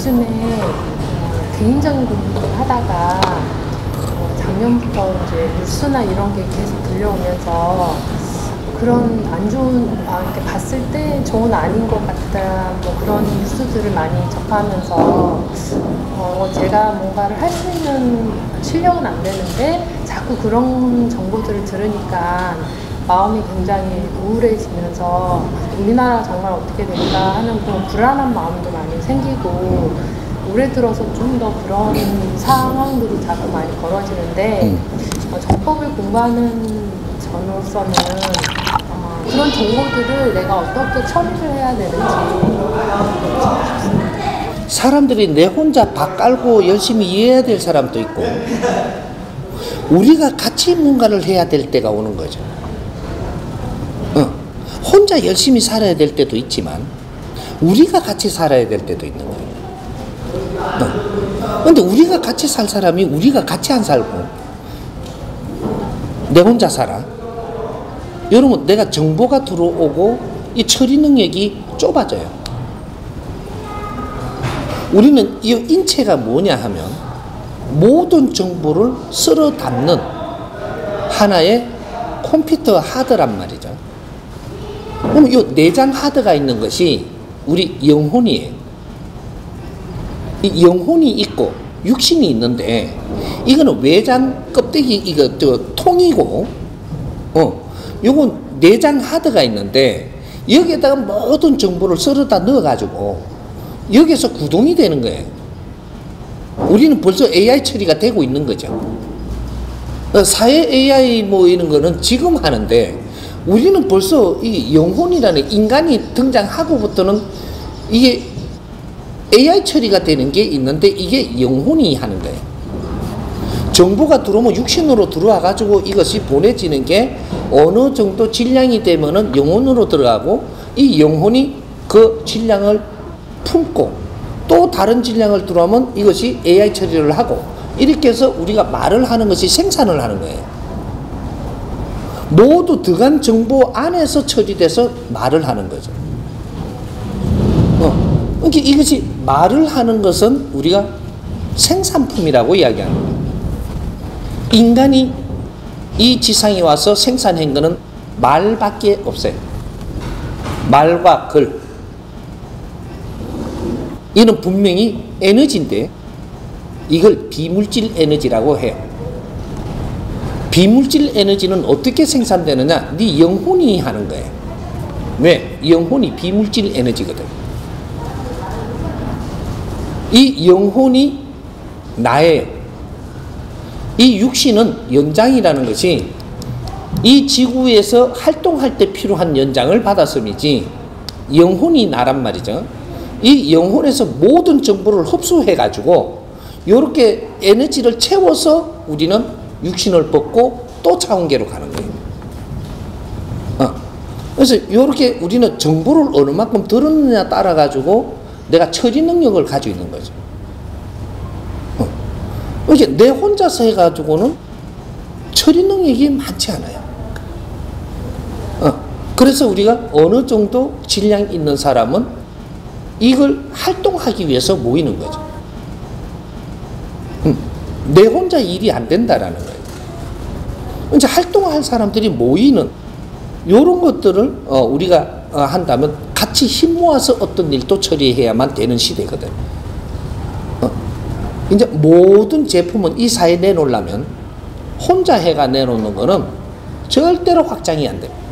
요즘에 개인적인 공부를 하다가 작년부터 이제 뉴스나 이런 게 계속 들려오면서 그런 안 좋은, 이렇게 봤을 때 좋은 아닌 것 같다, 뭐 그런 뉴스들을 많이 접하면서 제가 뭔가를 할 수 있는 실력은 안 되는데 자꾸 그런 정보들을 들으니까 마음이 굉장히 우울해지면서 우리나라 정말 어떻게 될까 하는 그런 불안한 마음도 많이 생기고 올해 들어서 좀 더 그런 상황들이 자꾸 많이 벌어지는데 정법을 공부하는 저로서는 그런 정보들을 내가 어떻게 처리를 해야 되는지 싶습니다. 사람들이 내 혼자 밥 깔고 열심히 일해야 될 사람도 있고 우리가 같이 뭔가를 해야 될 때가 오는 거죠. 혼자 열심히 살아야 될 때도 있지만 우리가 같이 살아야 될 때도 있는 거예요. 근데 우리가 같이 살 사람이 우리가 같이 안 살고 내 혼자 살아. 여러분, 내가 정보가 들어오고 이 처리 능력이 좁아져요. 우리는 이 인체가 뭐냐 하면 모든 정보를 쓸어 담는 하나의 컴퓨터 하드란 말이죠. 그럼 이 내장 하드가 있는 것이 우리 영혼이에요. 이 영혼이 있고 육신이 있는데 이거는 외장 껍데기 이거 통이고 요건 내장 하드가 있는데 여기에다가 모든 정보를 썰어다 넣어가지고 여기서 구동이 되는 거예요. 우리는 벌써 AI 처리가 되고 있는 거죠. 사회 AI 뭐 이런 거는 지금 하는데 우리는 벌써 이 영혼이라는 인간이 등장하고부터는 이게 AI 처리가 되는 게 있는데 이게 영혼이 하는 거예요. 정보가 들어오면 육신으로 들어와 가지고 이것이 보내지는 게 어느 정도 질량이 되면은 영혼으로 들어가고 이 영혼이 그 질량을 품고 또 다른 질량을 들어오면 이것이 AI 처리를 하고 이렇게 해서 우리가 말을 하는 것이 생산을 하는 거예요. 모두 들어간 정보 안에서 처리돼서 말을 하는 거죠. 그러니까 이것이 말을 하는 것은 우리가 생산품이라고 이야기하는 거예요. 인간이 이 지상에 와서 생산한 것은 말밖에 없어요. 말과 글. 이는 분명히 에너지인데 이걸 비물질 에너지라고 해요. 비물질 에너지는 어떻게 생산되느냐? 네 영혼이 하는 거예요. 왜? 영혼이 비물질 에너지거든. 이 영혼이 나예요. 이 육신은 연장이라는 것이 이 지구에서 활동할 때 필요한 연장을 받았음이지 영혼이 나란 말이죠. 이 영혼에서 모든 정보를 흡수해 가지고 이렇게 에너지를 채워서 우리는 육신을 벗고 또 차원계로 가는 거예요. 그래서 이렇게 우리는 정보를 어느 만큼 들었느냐 따라 가지고 내가 처리 능력을 가지고 있는 거죠. 이렇게 내 혼자서 해가지고는 처리 능력이 많지 않아요. 그래서 우리가 어느 정도 질량 있는 사람은 이걸 활동하기 위해서 모이는 거죠. 내 혼자 일이 안 된다라는 거예요. 이제 활동할 사람들이 모이는 이런 것들을 우리가 한다면 같이 힘 모아서 어떤 일도 처리해야만 되는 시대거든. 이제 모든 제품은 이 사회에 내놓으려면 혼자 해가 내놓는 거는 절대로 확장이 안 됩니다.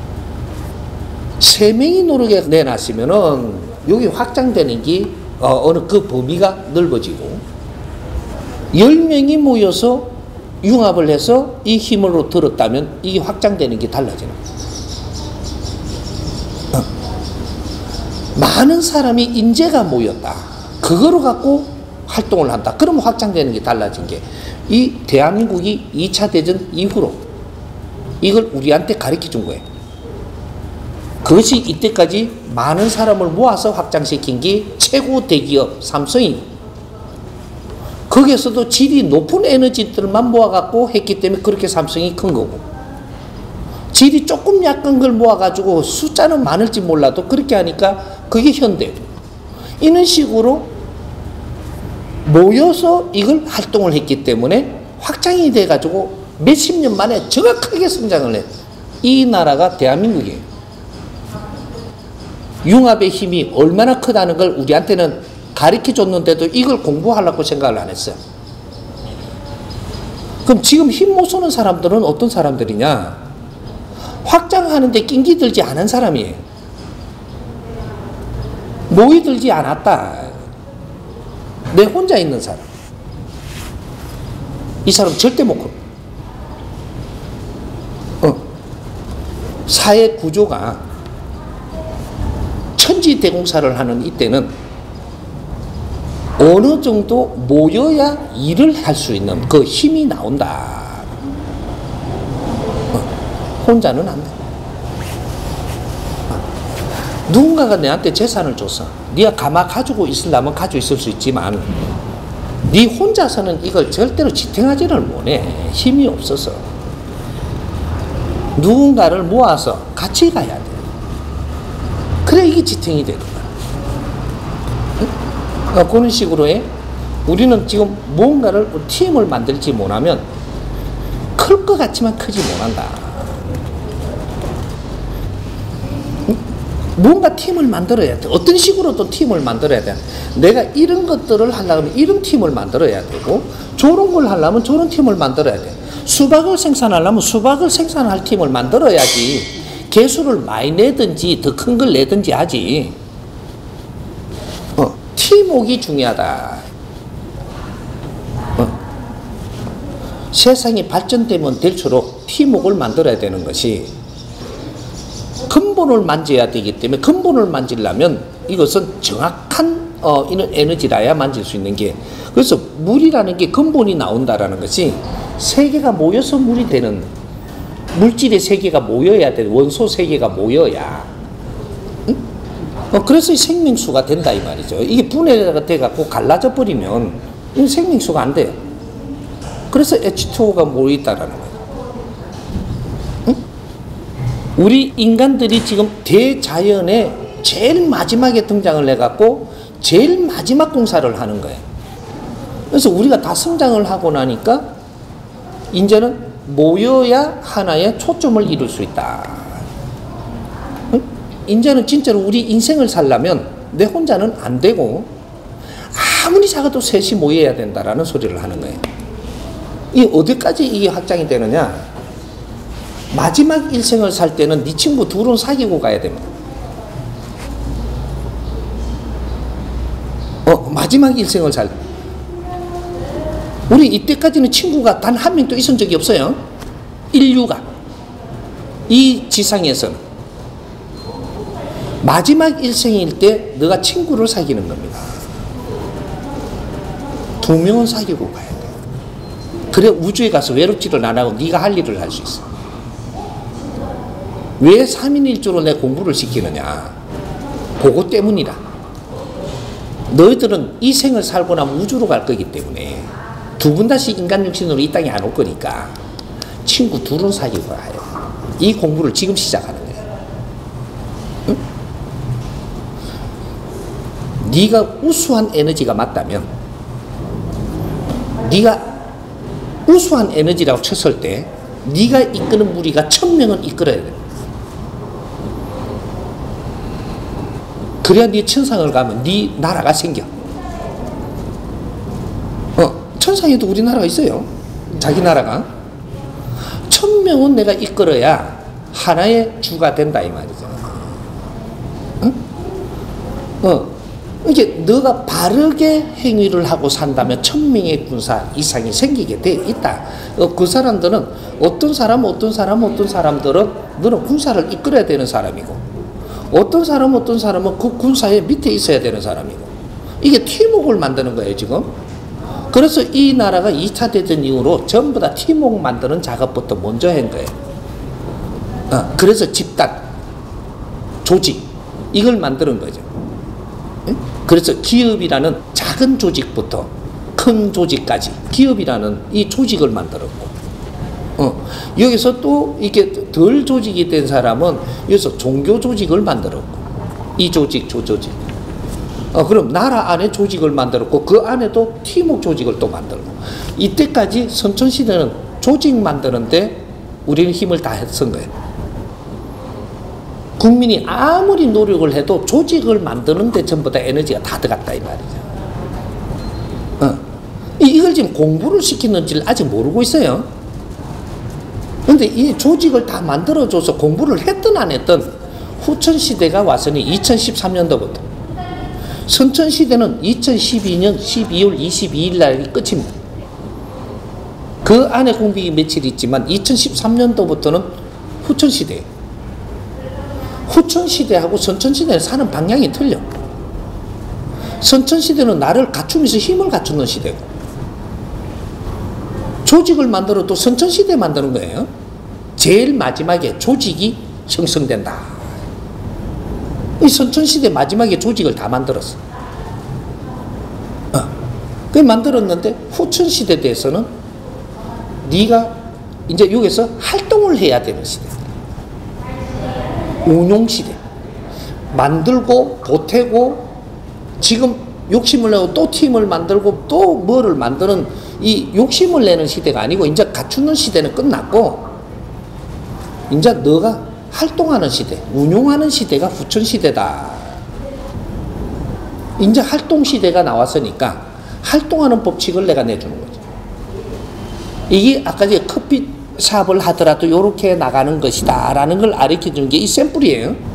3명이 노력해 내놨으면은 여기 확장되는 게 어느 그 범위가 넓어지고 10명이 모여서 융합을 해서 이 힘으로 들었다면 이게 확장되는 게 달라지는 거예요. 많은 사람이 인재가 모였다. 그거로 갖고 활동을 한다. 그러면 확장되는 게 달라진 게 이 대한민국이 2차 대전 이후로 이걸 우리한테 가르쳐 준 거예요. 그것이 이때까지 많은 사람을 모아서 확장시킨 게 최고 대기업 삼성이고 거기에서도 질이 높은 에너지들만 모아갖고 했기 때문에 그렇게 삼성이 큰 거고 질이 조금 약한 걸 모아가지고 숫자는 많을지 몰라도 그렇게 하니까 그게 현대고 이런 식으로 모여서 이걸 활동을 했기 때문에 확장이 돼가지고 몇십 년 만에 정확하게 성장을 해. 이 나라가 대한민국이에요. 융합의 힘이 얼마나 크다는 걸 우리한테는 가르쳐 줬는데도 이걸 공부하려고 생각을 안 했어요. 그럼 지금 힘 못 쓰는 사람들은 어떤 사람들이냐? 확장하는데 낑기 들지 않은 사람이에요. 모이 들지 않았다. 내 혼자 있는 사람. 이 사람 절대 못 커. 사회 구조가 천지대공사를 하는 이때는 어느 정도 모여야 일을 할 수 있는 그 힘이 나온다. 혼자는 안 돼. 누군가가 내한테 재산을 줬어. 네가 가만 가지고 있으려면 가지고 있을 수 있지만 네 혼자서는 이걸 절대로 지탱하지를 못해. 힘이 없어서. 누군가를 모아서 같이 가야 돼. 그래 이게 지탱이 되는 거야. 그런 식으로 해. 우리는 지금 뭔가를 팀을 만들지 못하면 클 것 같지만 크지 못한다. 뭔가 팀을 만들어야 돼. 어떤 식으로든 팀을 만들어야 돼. 내가 이런 것들을 하려면 이런 팀을 만들어야 되고 저런 걸 하려면 저런 팀을 만들어야 돼. 수박을 생산하려면 수박을 생산할 팀을 만들어야지 개수를 많이 내든지 더 큰 걸 내든지 하지. 팀워크가 중요하다. 세상이 발전되면 될수록 팀워크를 만들어야 되는 것이 근본을 만져야 되기 때문에 근본을 만지려면 이것은 정확한 이런 에너지라야 만질 수 있는 게 그래서 물이라는 게 근본이 나온다라는 것이 세계가 모여서 물이 되는 물질의 세계가 모여야 돼. 원소 세계가 모여야. 응? 그래서 생명수가 된다 이 말이죠. 이게 분해가 돼갖고 갈라져 버리면 생명수가 안 돼요. 그래서 H2O가 모여있다라는 거예요. 응? 우리 인간들이 지금 대자연에 제일 마지막에 등장을 해갖고 제일 마지막 공사를 하는 거예요. 그래서 우리가 다 성장을 하고 나니까 이제는 모여야 하나의 초점을 이룰 수 있다. 응? 이제는 진짜로 우리 인생을 살려면 내 혼자는 안 되고 아무리 작아도 셋이 모여야 된다라는 소리를 하는 거예요. 이 어디까지 이게 확장이 되느냐? 마지막 일생을 살 때는 네 친구 둘은 사귀고 가야 됩니다. 마지막 일생을 살 때. 우리 이때까지는 친구가 단 한 명도 있은 적이 없어요. 인류가. 이 지상에서는. 마지막 일생일 때 너가 친구를 사귀는 겁니다. 2명은 사귀고 가야 돼. 그래 우주에 가서 외롭지를 안 하고 네가 할 일을 할 수 있어. 왜 3인 1조로 내 공부를 시키느냐? 그거 때문이라. 너희들은 이 생을 살고 나면 우주로 갈 거기 때문에 두 번 다시 인간 육신으로 이 땅에 안 올 거니까 친구 둘은 사귀고 가요. 이 공부를 지금 시작하는 거예요. 응? 네가 우수한 에너지가 맞다면 네가 우수한 에너지라고 쳤을 때 네가 이끄는 무리가 1000명은 이끌어야 돼. 그래야 네 천상을 가면 네 나라가 생겨. 천상에도 우리나라가 있어요. 자기 나라가. 1000명은 내가 이끌어야 하나의 주가 된다 이 말이죠. 응? 이게 너가 바르게 행위를 하고 산다면 1000명의 군사 이상이 생기게 돼 있다. 그 사람들은 어떤 사람들은 너는 군사를 이끌어야 되는 사람이고 어떤 사람은 그 군사의 밑에 있어야 되는 사람이고 이게 팀워크를 만드는 거예요 지금. 그래서 이 나라가 2차 대전 이후로 전부 다 팀워크 만드는 작업부터 먼저 한 거예요. 그래서 집단, 조직 이걸 만드는 거죠. 그래서 기업이라는 작은 조직부터 큰 조직까지 기업이라는 이 조직을 만들었고 여기서 또 이게 덜 조직이 된 사람은 여기서 종교 조직을 만들었고 이 조직 저 조직 그럼 나라 안에 조직을 만들었고 그 안에도 팀워크 조직을 또 만들고 이때까지 선천시대는 조직 만드는데 우리는 힘을 다 쓴 거예요. 국민이 아무리 노력을 해도 조직을 만드는데 전부 다 에너지가 다 들어갔다 이 말이죠. 이걸 지금 공부를 시키는지를 아직 모르고 있어요. 근데 이 조직을 다 만들어줘서 공부를 했든 안 했든 후천시대가 와서는 2013년도부터 선천시대는 2012년 12월 22일 날이 끝입니다. 그 안에 공백이 며칠 있지만 2013년도부터는 후천시대예요. 후천시대하고 선천시대는 사는 방향이 틀려. 선천시대는 나를 갖추면서 힘을 갖추는 시대고 조직을 만들어도 선천시대 만드는 거예요. 제일 마지막에 조직이 형성된다. 이 선천시대 마지막에 조직을 다 만들었어. 그 만들었는데 후천시대 대해서는 네가 이제 여기서 활동을 해야 되는 시대. 운용시대. 만들고 보태고 지금 욕심을 내고 또 팀을 만들고 또 뭐를 만드는 이 욕심을 내는 시대가 아니고 이제 갖추는 시대는 끝났고 이제 너가 활동하는 시대, 운용하는 시대가 후천시대다. 이제 활동시대가 나왔으니까 활동하는 법칙을 내가 내주는 거죠. 이게 아까 전에 커피 샵을 하더라도 이렇게 나가는 것이다 라는 걸 가르쳐 주는 게 이 샘플이에요.